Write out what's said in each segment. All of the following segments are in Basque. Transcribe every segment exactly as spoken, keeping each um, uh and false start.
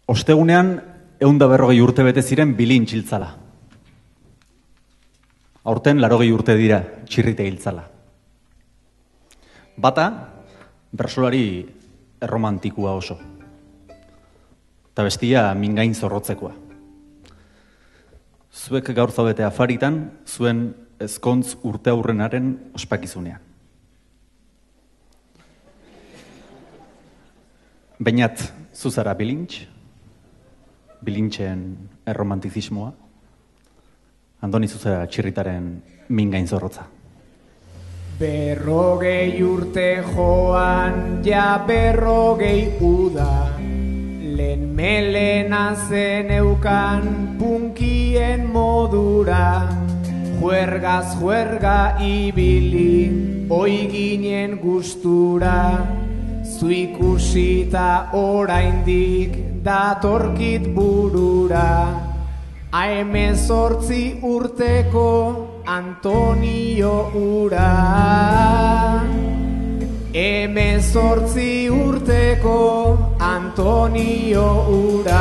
Ostegunean, ehun eta berrogei urte bete ziren bilin txiltzala. Aurten, larogei urte dira txirrite hiltzala. Bata, bersolari erromantikua oso. Eta bestia mingain zorrotzekoa. Zuek gaur zaudete afaritan, zuen ezkontz urte aurrenaren ospakizunean. Bainat, zuzara bilintx, bilintxen erromantizismoa, Andoni zuzara txirritaren mingain zorrotza. Berrogei urte joan, ja berrogei uda, lehen melena zen eukan punkien modura, juergaz juerga ibili, oi ginen gustura, zu ikusita oraindik datorkit burura, haemezortzi urteko Antonio ura. Hemezortzi urteko Antonio ura.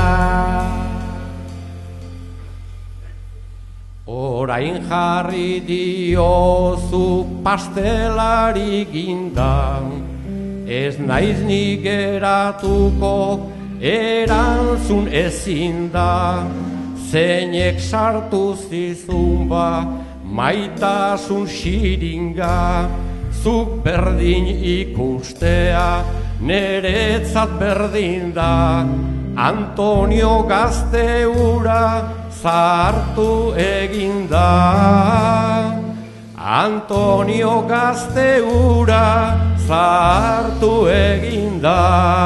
Orain jarri diozu pastelari gindan, ez naiz ni geratuko erantzun ezin da, zeinek sartu zizun ba maitasun xiringa, zuk berdin ikustea neretzat berdin da, Antonio gazte ura zahartu egin da. Antonio gazte ura zahartu egin da.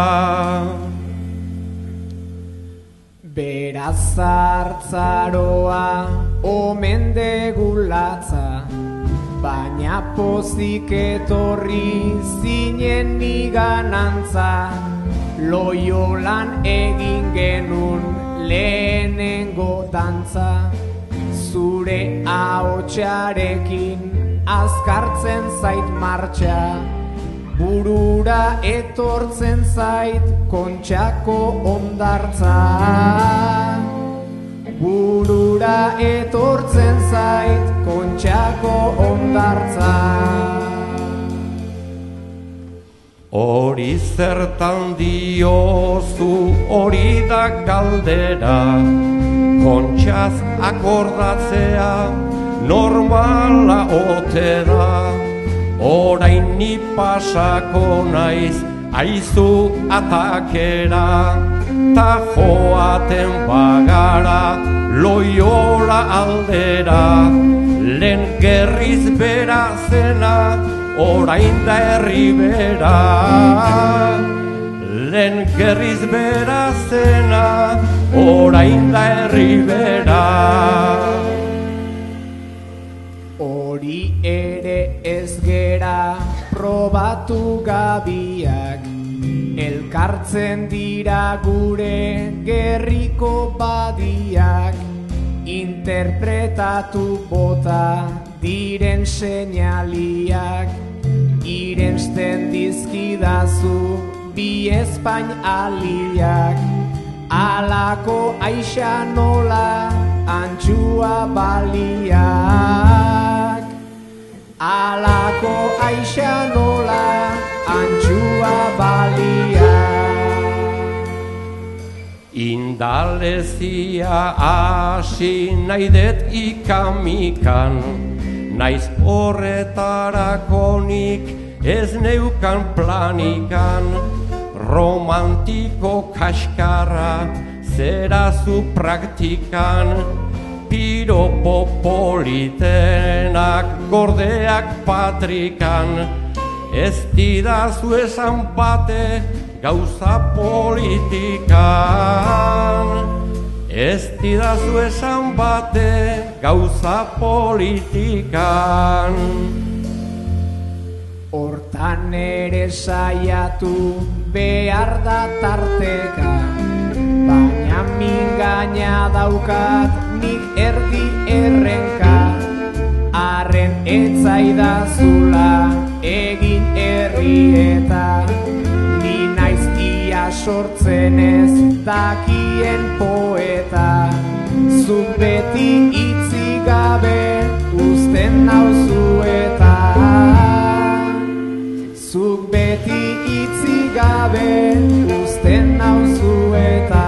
Beraz zartzaroa omen degulatza, baina pozik etorri zinen niganantza, Loiolan egin genun lehenengo dantza, zure ahotsarekin azkartzen zait martxa, burura etortzen zait Kontxako hondartza. Burura etortzen zait Kontxako hondartza. Hori zertan diozu hori da galdera, Kontxaz akordatzea normala ote da, orain ni pasako naiz aizu atakera, ta joaten bagara Loiola aldera, lehen gerriz bera zena orain da herri bera, lehen gerriz bera zena orain da herri bera. Hori ere ez gera probatu gabiak, elkartzen dira gure gerriko badiak, interpretatu bota diren seinaliak, irensten dizkidazu bi Espain aliak, alako aixa nola antxua baliak, alako aixa nola antxua baliak. Indalezia hasi nahi det ikamikan, naiz horretarakonik ez neukan planikan, romantiko kaskarra zerazu praktikan, piropo politenak gordeak patrikan, ez didazu esan bate gauza politikan, ez didazu esan bate gauza politikan. Hortan ere saiatu behar da tarteka, baina mingaina daukat nik erdi errenka, arren etzaidazula egin herrieta, ni naiz ia sortzen ez dakien poeta, zuk beti itzi gabe uzten nauzu eta, zuk beti itzi gabe uzten nauzu eta.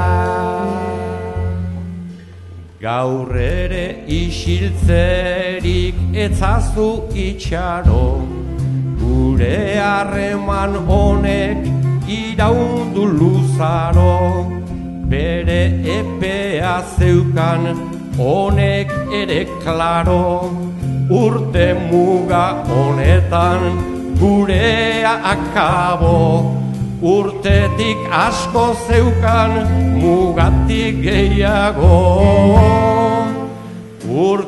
Gaur ere isiltzerik etzazu itxaro, gure harreman honek iraundu luzaro, bere epea zeukan honek ere klaro, urte muga honetan gurea akabo, urtetik asko zeukan mugatik gehiago.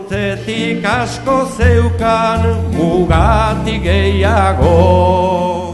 Urtetik asko zeukan mugatik gehiago.